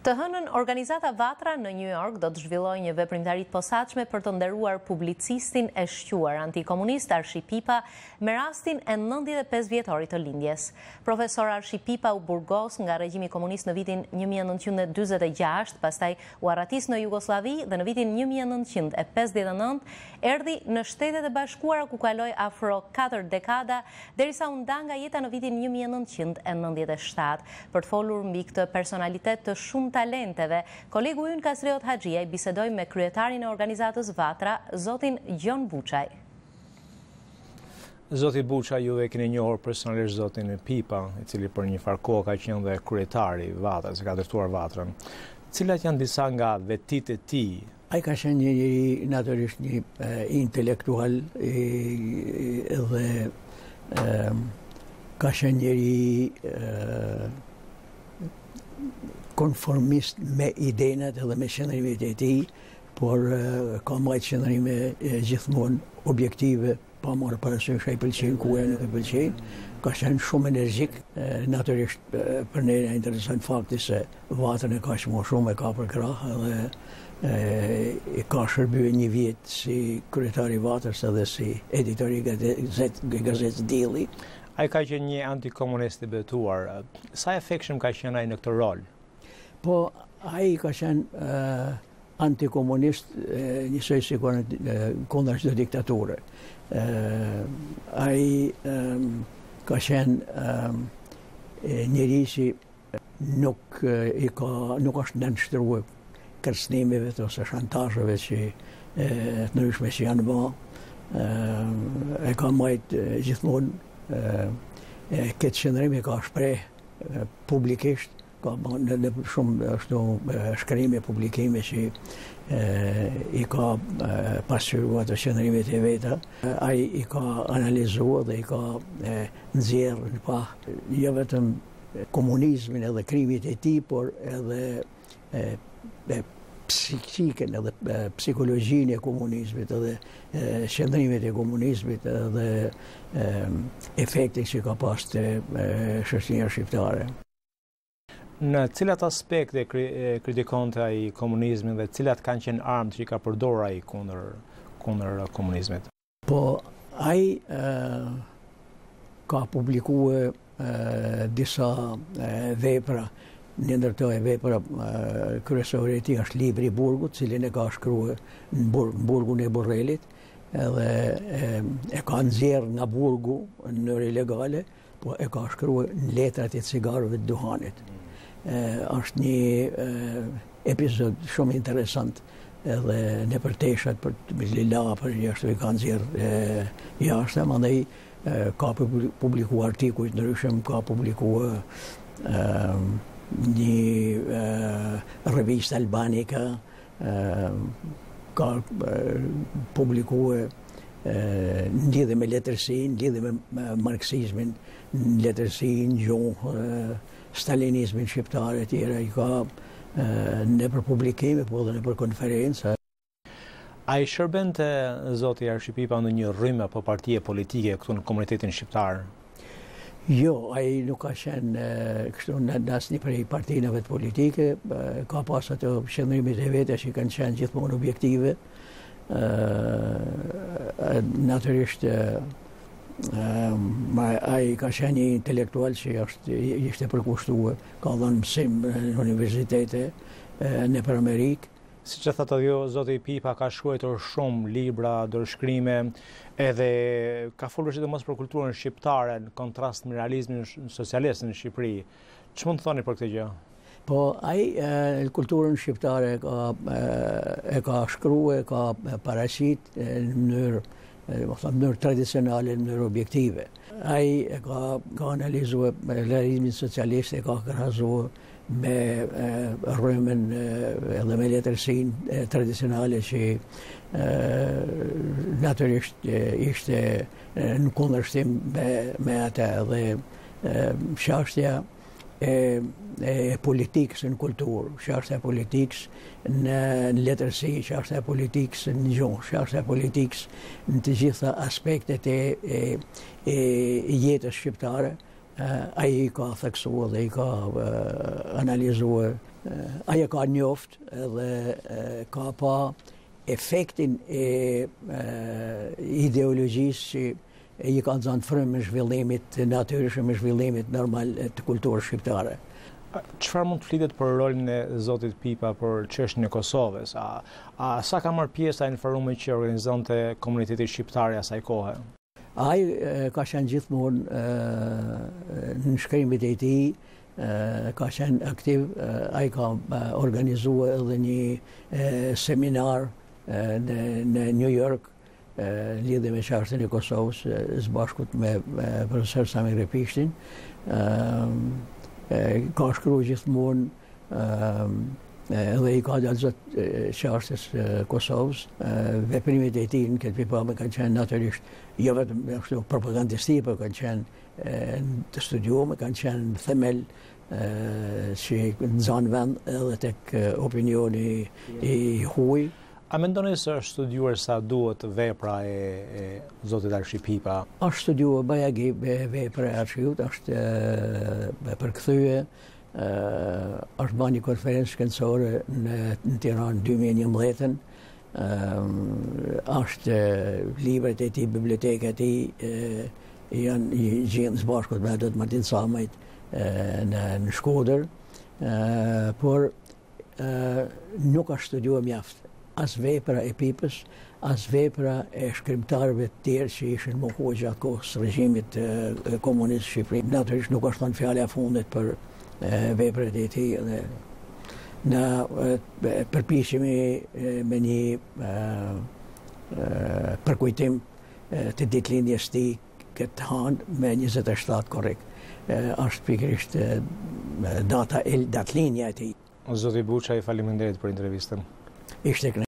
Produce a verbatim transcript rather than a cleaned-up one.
Të hënën, organizata Vatra në New York do të zhvillojë një veprimtari të posaçme për të nderuar publicistin e shquar antikomunist Arshi Pipa me rastin e nëntëdhjetë e pesë vjetorit të lindjes. Profesor Arshi Pipa u burgos nga regjimi komunist në vitin një mijë e nëntëqind e dyzet e gjashtë, pastaj u arratis në Jugosllavi dhe në vitin një mijë e nëntëqind e pesëdhjetë e nëntë erdhi në Shtetet e Bashkuara ku kaloi afro katër dekada derisa u nda nga jeta në vitin një mijë e nëntëqind e nëntëdhjetë e shtatë. Për të folur mbi këtë personalitet të shumë talenteve, kolegu ynë Kasriot Haxhia i bisedoi me kryetarin e organizatës Vatra, zotin Gjon Buçaj. Zoti Buçaj, ju e keni njohur personalisht zotin Pipa, i cili për një farë kohë ka qenë dhe kryetari i Vatrës, ka drejtuar Vatrën. Cilat janë disa nga vetitë e tij? Ai ka qenë një njeri natyrisht një e, intelektual dhe ka qenë njeri e, konformist me idenet edhe me qëndrimet e tij, por uh, ka majtë qëndrime gjithmonë objektive, pa marrë parasysh ai pëlqen ku e nuk e pëlqen. Ka qenë shumë energjik, uh, natyrisht uh, për ne na intereson fakti se Vatrën e ka më shumë e ka për krah edhe uh, e ka shërbyer një vit si kryetari i Vatrës edhe si editor i gazetës Dielli. Ai ka qenë një antikomunist i betuar. Sa efektshëm ka qenë ai në këtë rol? Po, ai ka qenë uh, antikomunist, uh, njësoj si kundër çdo diktature. Uh, ai um, ka qenë um, njëri që nuk, uh, i ka, nuk është nënshtruar kërcënimeve ose shantazheve që uh, të ndryshme që janë bë. Uh, e ka marrë uh, gjithmonë uh, këtë qëndrim e ka shpreh uh, publikisht. Ka në, në shumë ashtu shkrime, publikime që e, i ka pasqyruar të qëndrimet e veta. Ai i ka analizuar dhe i ka e, nxjerrë në pa jo vetëm komunizmin edhe krimit e tij, por edhe e, e, psikikën edhe e, psikologjinë e komunizmit edhe e, qëndrimet e komunizmit edhe e, efektin që ka pas te shoqëria shqiptare. Në cilat aspekte kritikonte ai komunizmin dhe cilat kanë qenë armët që i ka përdorur ai kundër kundër komunizmit? Po ai ka publikuar disa e, vepra, një ndër to e vepra kryesore e tij është libri i Burgut, cilin e ka shkruar në burg, burgun e Borrelit, edhe e, e ka nxjerrë nga burgu në mënyrë ilegale, po e ka shkruar në letrat e cigarëve të duhanit. Eh, është një eh, episod shumë interesant edhe në përteshat për Lila për jashtë i kanë nxjerrë eh, jashtë, mandej eh, ka publikuar artikuj të ndryshëm, ka publikuar eh, një eh, revistë albanika, eh, ka eh, publikuar eh, në lidhje me letërsinë, në lidhje me marksizmin, në letërsinë, gjuhë, eh, stalinizmin shqiptar e tjera, i ka e, në për publikime, po dhe në për konferenca. A i shërbente zoti Arshi Pipa në një rrymë apo partije politike këtu në komunitetin shqiptar? Jo, a i nuk ka qenë kështu në asnjë prej partinave të politike, e, ka pas ato qëndrimit e vete që kanë qenë gjithmonë objektive. E, e, natyrisht Um, ai ka qenë një intelektual që është, ishte përkushtuar, ka dhënë mësim në universitete në për Amerikë. Siç e thatë ju, zoti Pipa ka shkruar shumë libra, dorëshkrime, edhe ka folur sidomos për kulturën shqiptare në kontrast me realizmin socialist në Shqipëri. Ç'mund të thoni për këtë gjë? Po ai e, kulturën shqiptare ka, e, e ka shkruar, ka paraqit në mënyrë në mënyrë tradicionale, në mënyrë objektive. Ai e ka, ka analizuar realizmin socialist, e ka krahazuar me rrymën edhe me letërsinë tradicionale që e, natyrisht e, ishte e, në kundërshtim me, me atë dhe çështja e, e politikës në kulturë, çështja e politikës në letërsi, çështja e politikës në gjuhë, çështja e politikës në të gjitha aspektet e, e, e jetës shqiptare. Ai ka theksuar dhe i ka analizuar aja ka njoft edhe ka pa efektin e ideologjisë që i ka zanë frym me zhvillimit natyrshëm, me zhvillimit normal të kulturës shqiptare. Çfarë mund të flitet për rolin e zotit Pipa për çështjen e Kosovës? A, a sa ka marrë pjesë në forumin që organizonte komuniteti shqiptar i asaj kohe? Ai ka qenë gjithmonë në shkrimet e tij, ka qenë aktiv, ai ka organizuar edhe një seminar në New York lidhje me çështjen e Kosovës së bashkut me profesor Samir Repishtin. Ka shkruar gjithmonë edhe i ka dallëzot çështjes Kosovës. Veprimet e tij në këtë pikpamje kanë qenë natyrisht jo vetëm ashtu propagandistik, por kanë qenë të studiuar, kanë qenë themel që nxan vend edhe tek opinioni i huaj. A mendoni se është studiuar sa duhet vepra e, e zotit Arshi Pipa? Është studiuar bajagi vepra e Arshiut, është përkthye, është bërë një konferencë shkencore në, në Tiranë dy mijë e njëmbëdhjetë. Është librat e tij, biblioteka e tij janë gjendë së bashku me Dot Martin Samajt në, në Shkodër, por nuk është studiuar mjaft. As vepra e Pipës, as vepra e shkrimtarëve të tjerë që ishin mohuar gjatë kohës regjimit komunist në Shqipëri. Natyrisht nuk është thënë fjala e fundit për veprat e tij dhe na përpiqemi me një përkujtim të ditëlindjes së tij këtë hanë me njëzet e shtatë korrekt. Është pikërisht data datëlindja e tij. Zoti Buçaj, faleminderit për intervistën. Ishte